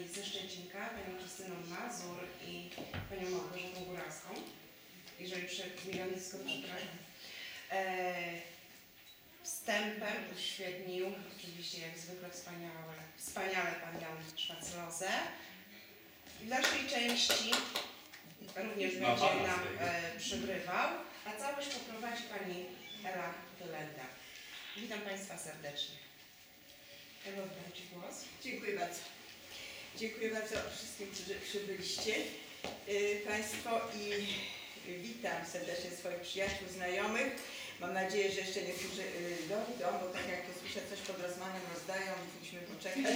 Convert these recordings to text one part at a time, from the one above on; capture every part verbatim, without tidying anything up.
ze Szczecinka, panią Krystyną Mazur i panią Małgorzatą Góralską. Jeżeli milion blisko przybrać. Wstępem uświetnił, oczywiście jak zwykle wspaniałe, wspaniale pan Jan Szwaclose. W dalszej części również będzie nam e, przygrywał, a całość poprowadzi pani Ela Tylenda. Witam państwa serdecznie. Elo, oddam ci głos. Dziękuję bardzo. Dziękuję bardzo wszystkim, którzy przybyliście yy, państwo i witam serdecznie swoich przyjaciół, znajomych. Mam nadzieję, że jeszcze niektórzy yy, dojdą, bo tak jak to słyszę, coś pod Rozmanem rozdają, musimy poczekać,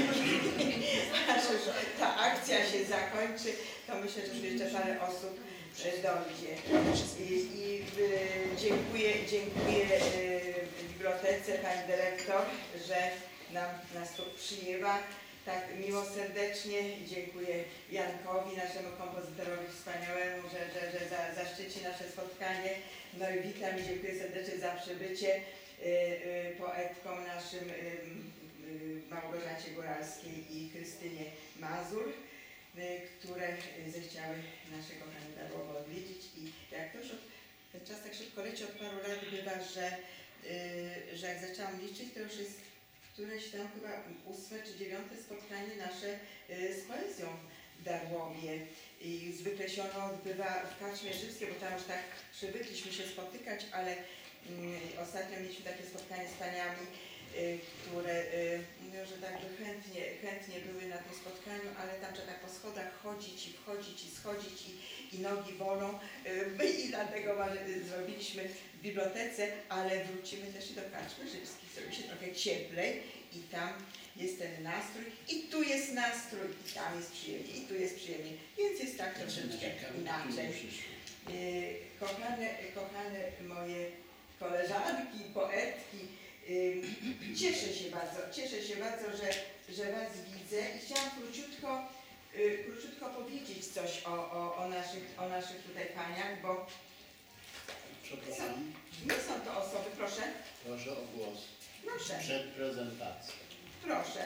aż ta akcja się zakończy, to myślę, że jeszcze parę osób dojdzie. I, i yy, dziękuję, dziękuję yy, bibliotece, pani dyrektor, że nam, nas tu przyjęła tak miło serdecznie. Dziękuję Jankowi, naszemu kompozytorowi wspaniałemu, że, że, że za, zaszczyci nasze spotkanie. No i witam i dziękuję serdecznie za przybycie y, y, poetkom naszym y, y, Małgorzacie Góralskiej i Krystynie Mazur, y, które zechciały naszego Darłowo odwiedzić. I jak to już od, ten czas tak szybko leci, od paru lat bywa, że, y, że jak zaczęłam liczyć, to już jest któreś tam chyba ósme czy dziewiąte spotkanie nasze y, z poezją w Darłowie. I zwykle się ono odbywa w Karczmie Żywskiej, bo tam już tak przywykliśmy się spotykać, ale y, ostatnio mieliśmy takie spotkanie z paniami, y, które y, mówią, że tak by chętnie, chętnie były na tym spotkaniu, ale tam trzeba tak po schodach chodzić i wchodzić i schodzić i, i nogi bolą. Y, I dlatego y, zrobiliśmy w bibliotece, ale wrócimy też i do Karczmy Żywskiej, zrobi się trochę cieplej i tam jest ten nastrój i tu jest nastrój i tam jest przyjemnie i tu jest przyjemnie, więc jest tak troszeczkę inaczej. Yy, kochane, kochane moje koleżanki, poetki, yy, cieszę się bardzo, cieszę się bardzo, że, że was widzę i chciałam króciutko, yy, króciutko powiedzieć coś o, o, o, naszych, o naszych tutaj paniach, bo Przepraszam. nie są to osoby, proszę. Proszę o głos. Proszę. Przed prezentacją. Proszę.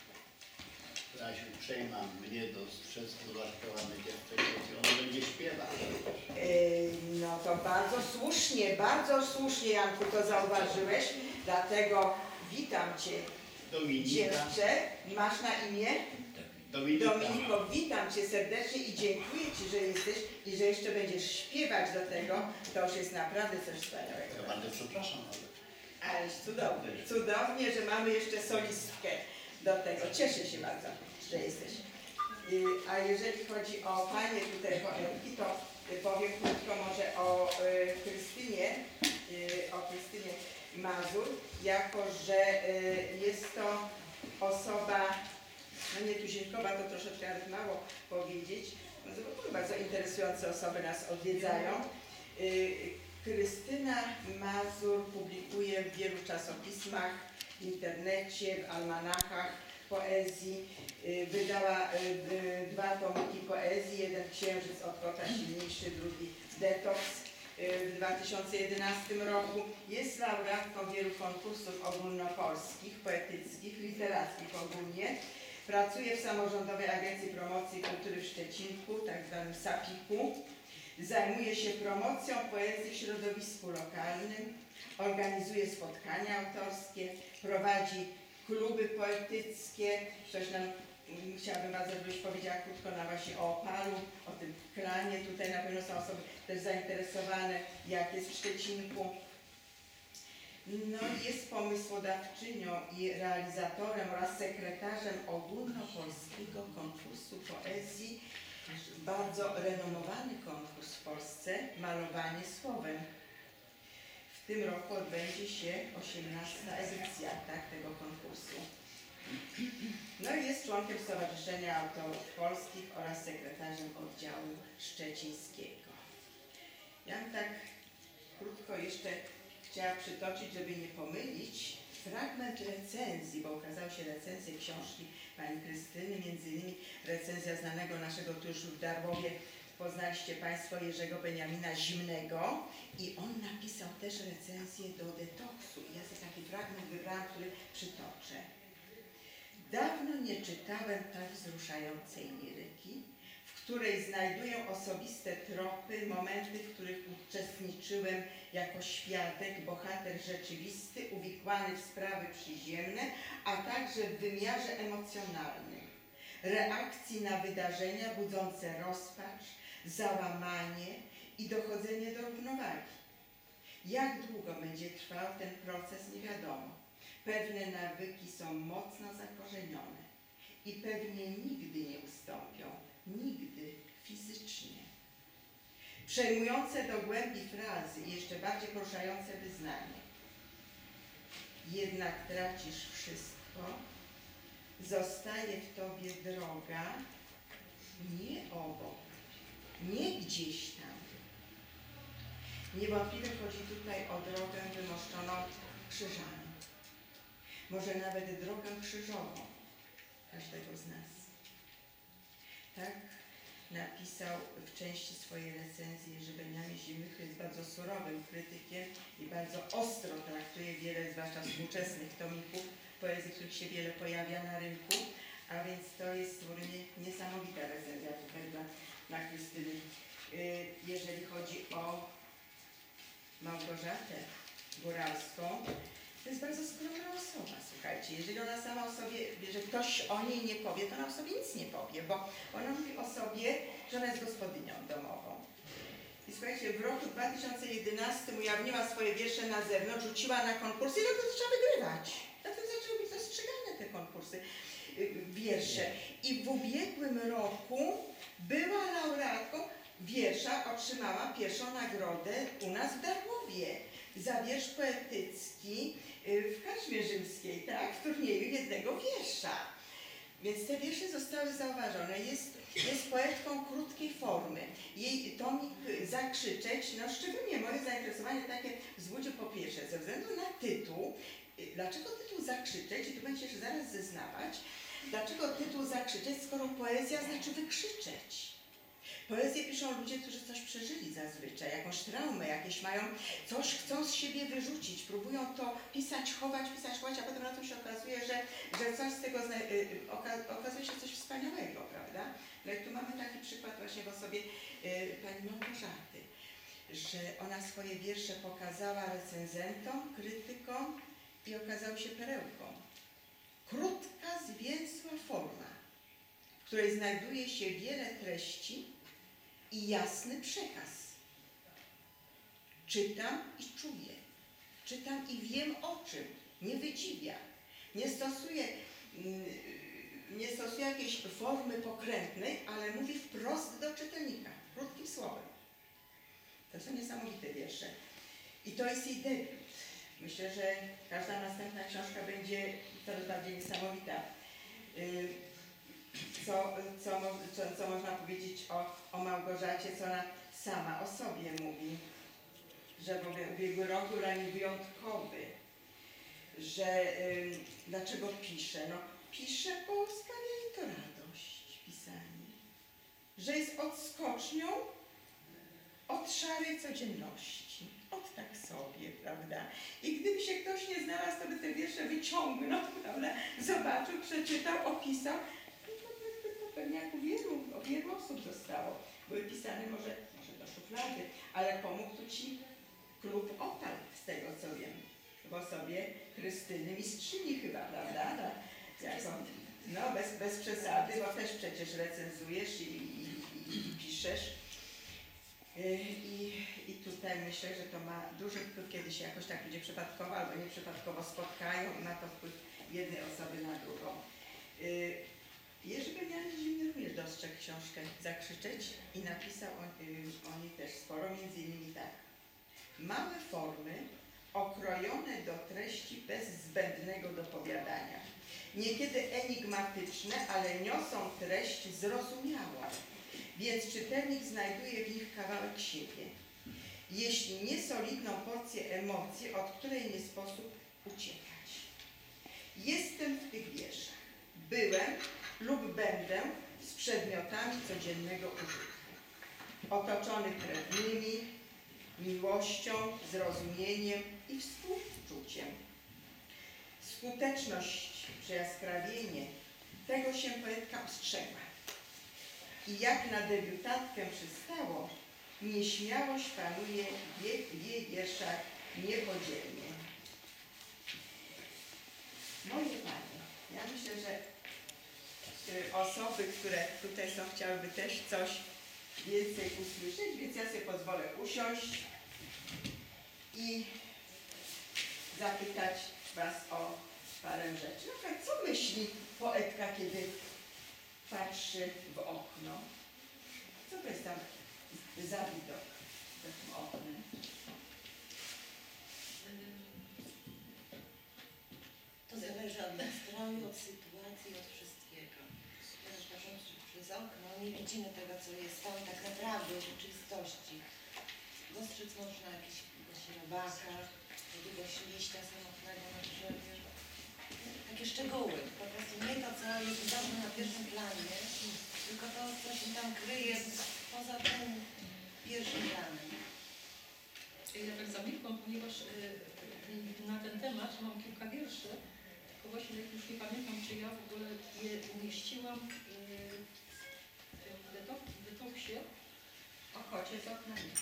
Ja się uprzejmam mnie dostrzec, uwartowane dziewczynki, ona będzie śpiewać. Yy, no to bardzo słusznie, bardzo słusznie, Janku, to zauważyłeś, dlatego witam Cię, Dominika. dziewczę. Masz na imię? Dominika. Dominiko, witam Cię serdecznie i dziękuję Ci, że jesteś i że jeszcze będziesz śpiewać do tego. To już jest naprawdę coś wspaniałego. Ja bardzo przepraszam, ale... Ależ cudownie, cudownie, że mamy jeszcze solistkę do tego. Cieszę się bardzo, że jesteś. Yy, a jeżeli chodzi o panie tutaj poetki, to yy, powiem krótko może o yy, Krystynie, yy, o Krystynie Mazur, jako że yy, jest to osoba, no nie tuzinkowa, to troszeczkę nawet mało powiedzieć, bardzo, bardzo interesujące osoby nas odwiedzają. Yy, Krystyna Mazur publikuje w wielu czasopismach, w internecie, w almanachach poezji. Wydała dwa tomiki poezji, jeden Księżyc od kota silniejszy, drugi Detoks w dwa tysiące jedenastym roku. Jest laureatką wielu konkursów ogólnopolskich, poetyckich, literackich ogólnie. Pracuje w Samorządowej Agencji Promocji Kultury w Szczecinku, tak zwanym sapiku. Zajmuje się promocją poezji w środowisku lokalnym, organizuje spotkania autorskie, prowadzi kluby poetyckie. Coś nam chciałabym bardzo, żebyś powiedziała krótko na właśnie o Opalu, o tym klanie. Tutaj na pewno są osoby też zainteresowane, jak jest w Szczecinku. No i jest pomysłodawczynią i realizatorem oraz sekretarzem ogólnopolskiego konkursu poezji. Bardzo renomowany konkurs w Polsce, Malowanie Słowem. W tym roku odbędzie się osiemnasta edycja tak, tego konkursu. No i jest członkiem Stowarzyszenia Autorów Polskich oraz sekretarzem oddziału szczecińskiego. Ja bym tak krótko jeszcze chciała przytoczyć, żeby nie pomylić, fragment recenzji, bo ukazały się recenzje książki pani Krystyny, między innymi recenzja znanego naszego tu już w Darłowie, poznaliście Państwo Jerzego Beniamina Zimnego i on napisał też recenzję do Detoksu. I ja sobie taki fragment wybrałam, który przytoczę. Dawno nie doczytałem tak wzruszającej liryki, w której znajduję osobiste tropy, momenty, w których uczestniczyłem jako świadek, bohater rzeczywisty, uwikłany w sprawy przyziemne, a także w wymiarze emocjonalnym. Reakcji na wydarzenia budzące rozpacz, załamanie i dochodzenie do równowagi. Jak długo będzie trwał ten proces, nie wiadomo. Pewne nawyki są mocno zakorzenione i pewnie nigdy nie ustąpią, nigdy fizycznie. Przejmujące do głębi frazy i jeszcze bardziej poruszające wyznanie. Jednak tracisz wszystko, zostaje w tobie droga, nie obok, nie gdzieś tam. Niewątpliwie chodzi tutaj o drogę wymoszczoną krzyżami. Może nawet drogę krzyżową każdego z nas. Tak napisał w części swojej recenzji Jerzy Beniamin Zimny, który jest bardzo surowym krytykiem i bardzo ostro traktuje wiele, zwłaszcza współczesnych tomików poezji, których się wiele pojawia na rynku, a więc to jest nie, niesamowita recenzja tutaj dla, dla Krystyny. Yy, jeżeli chodzi o Małgorzatę Góralską, to jest bardzo skromna osoba, słuchajcie. Jeżeli ona sama o sobie, że ktoś o niej nie powie, to ona o sobie nic nie powie, bo ona mówi o sobie, że ona jest gospodynią domową. I słuchajcie, w roku dwa tysiące jedenastym ujawniła swoje wiersze na zewnątrz, rzuciła na konkursy i no to zaczęła wygrywać. Dlatego zaczęły być dostrzegane te konkursy, wiersze. I w ubiegłym roku była laureatką wiersza, otrzymała pierwszą nagrodę u nas w Darłowie za wiersz poetycki w Karczmie Rzymskiej, tak, w turnieju jednego wiersza. Więc te wiersze zostały zauważone. Jest, jest poetką krótkiej formy. Jej tomik Zakrzyczeć, no szczególnie moje zainteresowanie takie wzbudził po pierwsze ze względu na tytuł. Dlaczego tytuł Zakrzyczeć? I tu będziesz zaraz zeznawać. Dlaczego tytuł Zakrzyczeć, skoro poezja znaczy wykrzyczeć? Poezję piszą ludzie, którzy coś przeżyli zazwyczaj, jakąś traumę, jakieś mają, coś chcą z siebie wyrzucić, próbują to pisać, chować, pisać, chować, a potem na tym się okazuje, że, że coś z tego, oka, okazuje się coś wspaniałego, prawda? No i tu mamy taki przykład właśnie w osobie y, pani Małgorzaty, że ona swoje wiersze pokazała recenzentom, krytykom i okazały się perełką. Krótka, zwięzła forma, w której znajduje się wiele treści i jasny przekaz. Czytam i czuję. Czytam i wiem o czym. Nie wydziwia. Nie stosuję, nie stosuję jakiejś formy pokrętnej, ale mówi wprost do czytelnika, krótkim słowem. To są niesamowite wiersze. I to jest jej debiut. Myślę, że każda następna książka będzie coraz bardziej niesamowita. Co, co, co, co można powiedzieć o, o Małgorzacie, co ona sama o sobie mówi, że w ubiegły rok był dla niej wyjątkowy, że y, dlaczego pisze? No pisze, bo sprawia jej to radość pisanie, że jest odskocznią od szarej codzienności, od tak sobie, prawda? I gdyby się ktoś nie znalazł, to by te wiersze wyciągnął, prawda? Zobaczył, przeczytał, opisał. Pewnie jak u wielu, o wielu osób zostało. Były pisane może, może do szuflady, ale pomógł tu ci klub Opal, z tego co wiem. W osobie Krystyny Mistrzyni chyba, prawda? No, jako, no bez, bez przesady, bo też przecież recenzujesz i, i, i, i piszesz. I, I tutaj myślę, że to ma duży wpływ, kiedy się jakoś tak ludzie przypadkowo albo nieprzypadkowo spotkają i ma to wpływ jednej osoby na drugą. Jerzy Beniamin Zimny również dostrzegł książkę Zakrzyczeć i napisał o, o niej też sporo, między innymi tak. Małe formy, okrojone do treści bez zbędnego dopowiadania. Niekiedy enigmatyczne, ale niosą treść zrozumiałą, więc czytelnik znajduje w nich kawałek siebie. Jeśli nie solidną porcję emocji, od której nie sposób uciekać. Jestem w tych wierszach. Byłem lub będę z przedmiotami codziennego użytku. Otoczony krewnymi, miłością, zrozumieniem i współczuciem. Skuteczność, przejaskrawienie Tego się poetka ostrzegła. I jak na debiutantkę przystało, nieśmiałość panuje w jej wierszach niepodzielnie. Moje panie, ja myślę, że y, osoby, które tutaj są, chciałyby też coś więcej usłyszeć, więc ja sobie pozwolę usiąść i zapytać was o parę rzeczy. Na przykład, co myśli poetka, kiedy patrzy w okno? Co to jest tam za widok za tym oknem? To zależy od nastroju, od sytuacji, od wszystkiego. Teraz patrząc przez okno, nie widzimy tego, co jest tam tak naprawdę w rzeczywistości. Dostrzec można jakiegoś robaka, jakiegoś liścia samotnego na drzewie. Takie szczegóły, po prostu nie to, co jest widoczne na pierwszym planie, tylko to, co się tam kryje poza tym pierwszym planem. Ja tak zamilkłam, ponieważ y, na ten temat mam kilka wierszy, tylko właśnie już nie pamiętam, czy ja w ogóle je umieściłam y, w detok- w detoksie. O kocie z oknami.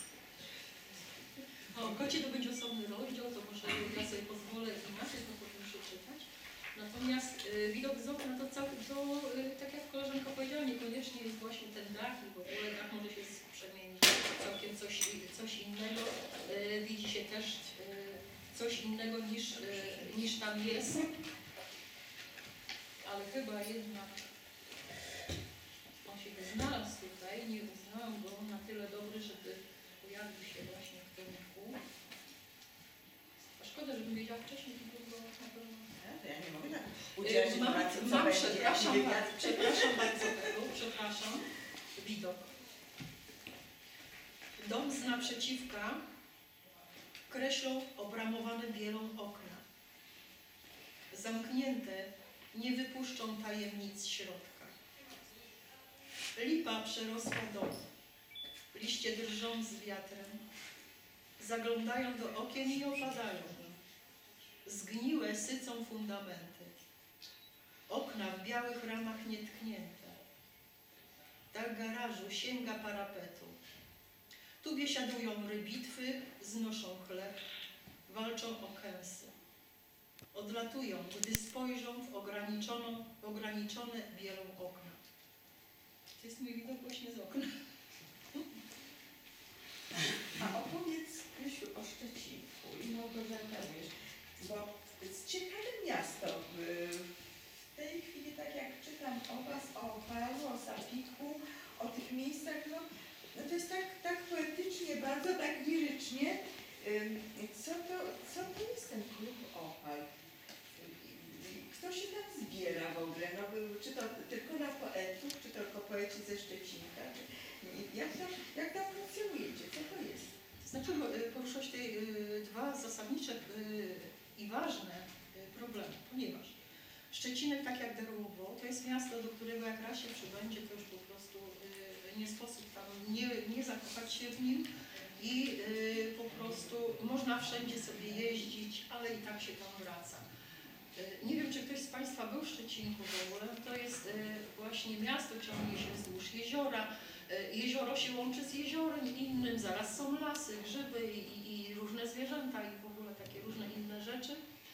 A o kocie to będzie osobny rozdział, to może ja sobie pozwolę inaczej to potem przeczytać. Natomiast y, widok z okna to, cał, to y, tak jak koleżanka powiedziała, niekoniecznie jest właśnie ten dach i w ogóle dach może się przemienić w całkiem coś, coś innego. Y, widzi się też y, coś innego niż, y, niż tam jest. Ale chyba jednak on się znalazł tutaj, nie uznałam go na tyle dobry, żeby pojawił się właśnie w tym ruchu. A szkoda, żebym wiedziała wcześniej, to było na pewno. To ja nie mogę tak udzielać Mam, informacji, co mam będzie, przepraszam, jaki wywiad. bardzo, przepraszam bardzo tego, przepraszam. Widok. Dom z naprzeciwka kreślą obramowane bielą okna. Zamknięte nie wypuszczą tajemnic środka. Lipa przerosła dom. Liście drżą z wiatrem. Zaglądają do okien i opadają. Zgniłe sycą fundamenty. Okna w białych ramach nietknięte. Dach garażu sięga parapetu. Tu biesiadują rybitwy, znoszą chleb, walczą o kęsy. Odlatują, gdy spojrzą w ograniczoną, ograniczone bielą okna. To jest mój widok właśnie z okna. A opowiedz, Krysiu, o Szczecinku i Małgorzata, wiesz, bo jest ciekawe miasto. W tej chwili, tak jak czytam o was, o Opalu, o Sapiku, o tych miejscach, no, no to jest tak, tak poetycznie, bardzo tak lirycznie. Ym, Co to, co to jest ten klub Opal? Kto się tam zbiera w ogóle? No, czy to tylko na poetów, czy tylko poeci ze Szczecinka? Czy, jak, tam, jak tam funkcjonujecie? Co to jest? Znaczy poruszyłeś tutaj y, dwa zasadnicze y, i ważne y, problemy, ponieważ Szczecinek, tak jak Darłowo, to jest miasto, do którego jak raz się przybędzie, to już po prostu y, nie sposób tam nie, nie zakochać się w nim i y, po prostu można wszędzie sobie jeździć, ale i tak się tam wraca. Y, nie wiem, czy ktoś z Państwa był w Szczecinku w ogóle, to jest y, właśnie miasto, ciągnie się wzdłuż jeziora. Jezioro się łączy z jeziorem innym, zaraz są lasy, grzyby i, i różne zwierzęta i w ogóle takie różne inne rzeczy.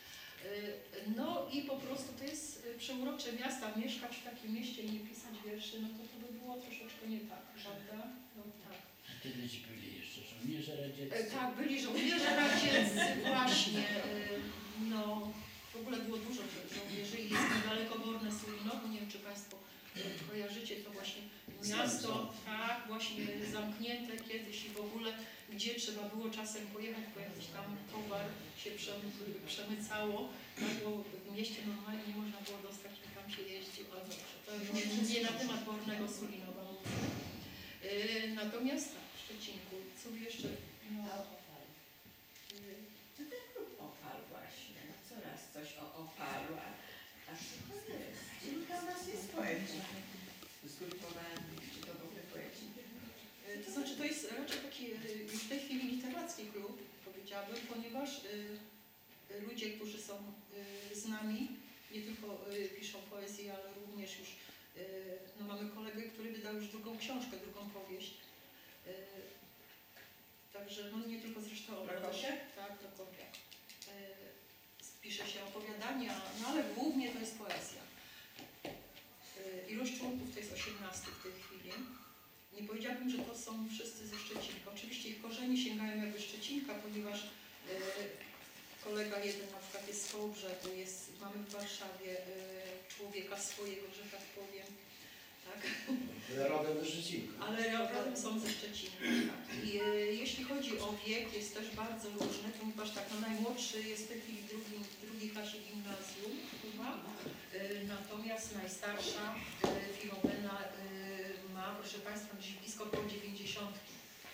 No i po prostu to jest przeurocze miasta, mieszkać w takim mieście i nie pisać wierszy, no to to by było troszeczkę nie tak, prawda? No tak. A kiedyś byli jeszcze żołnierze radzieccy. Tak, byli żołnierze radzieccy, właśnie. No, w ogóle było dużo żołnierzy i jest niedaleko Borne Sulinowo, nie wiem, czy Państwo kojarzycie to właśnie miasto, tak, właśnie zamknięte kiedyś i w ogóle, gdzie trzeba było czasem pojechać, bo jakiś tam towar się przemy, przemycało, tak, bo w mieście normalnie nie można było dostać i tam się jeździ, ale dobrze, to już nie na temat Bornego Sulinowa mówię. Yy, natomiast tak, w Szczecinku, co by jeszcze, no, yy, No ten klub Opal właśnie, no coraz coś o Opalu, a, a co to jest? Ilu tam nas jest poeci zgrupowani, czy to w ogóle poeci? To znaczy, to jest raczej taki y, już w tej chwili literacki klub, powiedziałabym, ponieważ y, ludzie, którzy są y, z nami, nie tylko y, piszą poezję, ale również już y, no mamy kolegę, który wydał już drugą książkę, drugą powieść. Y, także no nie tylko zresztą o Prokosie? Tak, Prokopia. Y, pisze się opowiadania, no ale głównie to jest poezja. Y, ilość członków to jest osiemnaście w tej chwili. Nie powiedziałabym, że to są wszyscy ze Szczecinka. Oczywiście ich korzenie sięgają jakby Szczecinka, ponieważ y, kolega jeden na przykład jest z Kołbrzegu, jest, mamy w Warszawie y, człowieka swojego, że tak powiem. Tak? Ale rodem z Szczecinka. Ale rodem są ze Szczecinka. Tak. I y, jeśli chodzi o wiek, jest też bardzo różny, ponieważ tak, no, najmłodszy jest w tej chwili w drugiej, w drugiej klasie gimnazjum chyba. Y, natomiast najstarsza y, Filomena y, ma, proszę Państwa, gdzieś blisko około dziewięćdziesiątki.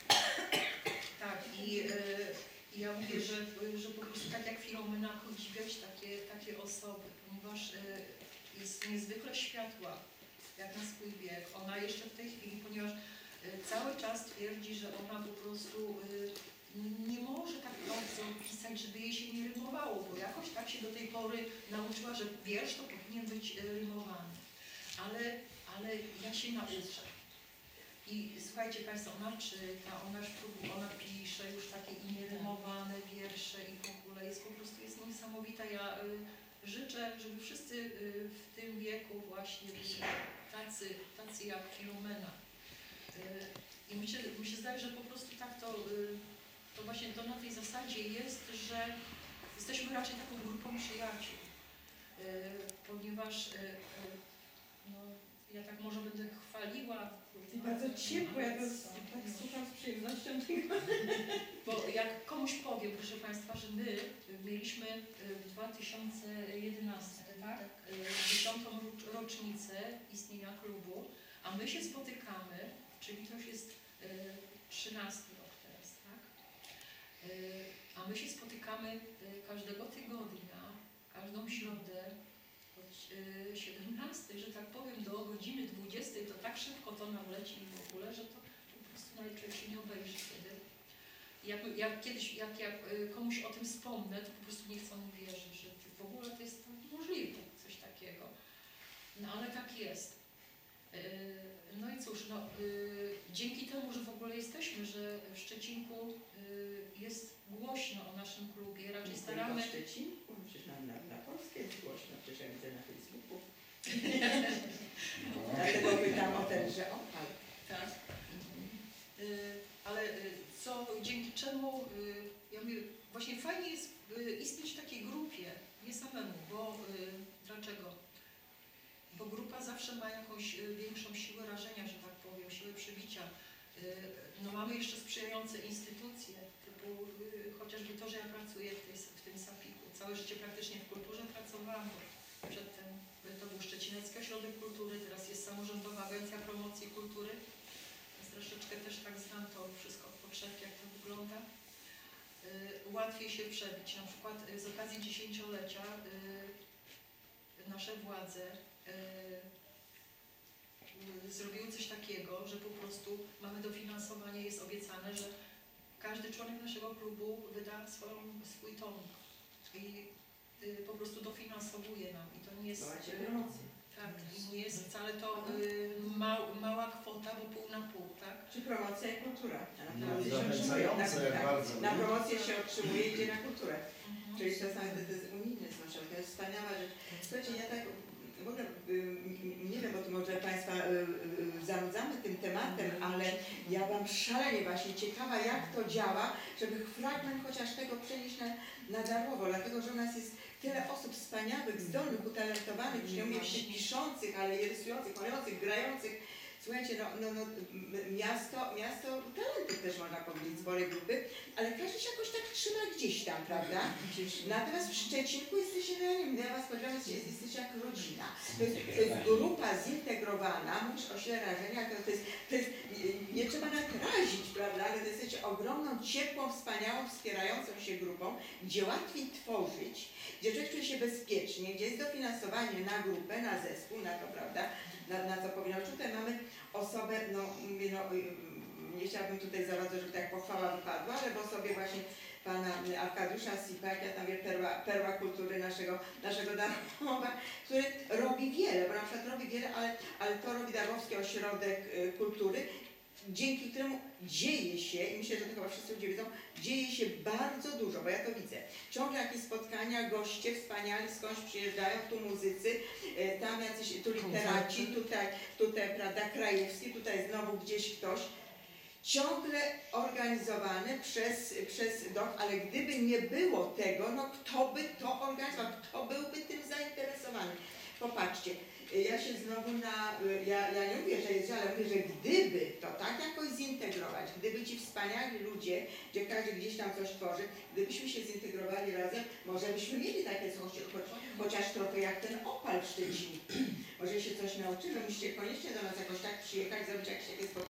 Tak, i y, I ja mówię, że, że po prostu tak jak Filomena podziwiać takie, takie osoby, ponieważ y, jest niezwykle światła, jak na swój wiek. Ona jeszcze w tej chwili, ponieważ y, cały czas twierdzi, że ona po prostu y, nie może tak dobrze pisać, żeby jej się nie rymowało, bo jakoś tak się do tej pory nauczyła, że wiersz to powinien być y, rymowany. Ale, ale ja się nauczę. I słuchajcie Państwo, ona czyta, ona, ona pisze już takie nierymowane wiersze i w ogóle jest po prostu jest niesamowita. Ja y, życzę, żeby wszyscy y, w tym wieku właśnie byli tacy, tacy jak Filomena. Y, I mi się, mi się zdaje, że po prostu tak to, y, to właśnie to na tej zasadzie jest, że jesteśmy raczej taką grupą przyjaciół. Y, ponieważ y, y, no, ja tak może będę chwaliła. I bardzo ciepło, ja to tak słucham z przyjemnością. Bo jak komuś powiem, proszę Państwa, że my mieliśmy w dwa tysiące jedenastym, tak? dziesiątą rocznicę istnienia klubu, a my się spotykamy, czyli to już jest trzynasty rok teraz, tak? A my się spotykamy każdego tygodnia, każdą środę, siedemnastej, że tak powiem, do godziny dwudziestej, to tak szybko to nam leci w ogóle, że to po prostu nawet człowiek się nie obejrzy wtedy. Jak, jak kiedyś, jak ja komuś o tym wspomnę, to po prostu nie chcą mi wierzyć, że w ogóle to jest to możliwe, coś takiego. No ale tak jest. No i cóż, no, dzięki temu, że w ogóle jesteśmy, że w Szczecinku jest głośno o naszym klubie, raczej staramy... W Szczecinku, przecież na, na, na Polskę jest głośno, przecież ja widzę na Facebooku. No. Dlatego pytam o ten, że opal. Tak. Y, ale y, co, dzięki czemu, y, ja mówię, właśnie fajnie jest y, istnieć w takiej grupie, nie samemu, bo y, dlaczego? Bo grupa zawsze ma jakąś y, większą siłę rażenia, że tak powiem, siłę przebicia. Y, no mamy jeszcze sprzyjające instytucje, typu y, chociażby to, że ja pracuję w, tej, w tym sapiku. Całe życie praktycznie w kulturze pracowałam, bo przedtem to był Szczecinecki Ośrodek Kultury, teraz jest Samorządowa Agencja Promocji Kultury. Więc troszeczkę też tak znam to wszystko od podszewki, jak to wygląda. Y, łatwiej się przebić. Na przykład y, z okazji dziesięciolecia y, nasze władze y, y, zrobiły coś takiego, że po prostu mamy dofinansowanie, jest obiecane, że każdy członek naszego klubu wyda swoją, swój tomik i y, po prostu dofinansowuje nam. I to nie jest... Macie promocję. Tak, i nie jest wcale to y, ma, mała kwota, bo pół na pół, tak? Czy promocja i kultura. A na No, promocję się otrzymuje, zachęcające tak, tak. bardzo. Na promocję się otrzymuje i idzie na kulturę. Mhm. Czyli to, są, to jest unijny związek, to jest wspaniała rzecz. Słuchajcie, ja tak w ogóle nie wiem, bo tu może Państwa zanudzamy tym tematem, ale ja Wam szalenie właśnie ciekawa, jak to działa, żeby fragment chociaż tego przenieść na, na darmowo, dlatego że u nas jest tyle osób wspaniałych, zdolnych, utalentowanych, że nie mówię piszących, ale i rysujących, malujących, grających. Słuchajcie, no, no, no miasto, miasto talentów też można powiedzieć, sporej grupy, ale każdy się jakoś tak trzyma gdzieś tam, prawda? Natomiast w Szczecinku jesteście, no ja nie wiem, ja Was powiedziałam, jesteście, jesteście jak rodzina. To jest, to jest grupa zintegrowana, mówisz o sile rażenia, to, to jest, to jest nie, nie trzeba nawet razić, prawda, ale to jesteście ogromną, ciepłą, wspaniałą, wspierającą się grupą, gdzie łatwiej tworzyć, gdzie człowiek czuje się bezpiecznie, gdzie jest dofinansowanie na grupę, na zespół, na to, prawda, na, na co powinno. Tutaj mamy osobę, no, mówię, no, nie chciałabym tutaj za bardzo, żeby tak pochwała wypadła, ale w osobie właśnie pana Arkadiusza Sipaka, tam jest perła, perła kultury naszego, naszego Darłowa, który robi wiele, bo na przykład robi wiele, ale, ale to robi Darłowski Ośrodek y, Kultury, dzięki któremu dzieje się, i myślę, że to chyba wszyscy ludzie widzą, dzieje się bardzo dużo, bo ja to widzę. Ciągle jakieś spotkania, goście wspaniali skądś przyjeżdżają, tu muzycy, y, tam jacyś, tu literaci, tutaj, tutaj, prawda, Krajewski, tutaj znowu gdzieś ktoś. Ciągle organizowane przez, przez D O K, ale gdyby nie było tego, no kto by to organizował, kto byłby tym zainteresowany? Popatrzcie, ja się znowu na, ja, ja nie mówię, że jest, ale mówię, że gdyby to tak jakoś zintegrować, gdyby ci wspaniali ludzie, gdzie każdy gdzieś tam coś tworzy, gdybyśmy się zintegrowali razem, może byśmy mieli takie coś, choć, chociaż trochę jak ten Opal w Szczecinie. Może się coś nauczymy, musicie koniecznie do nas jakoś tak przyjechać, zrobić jakieś takie spotkanie.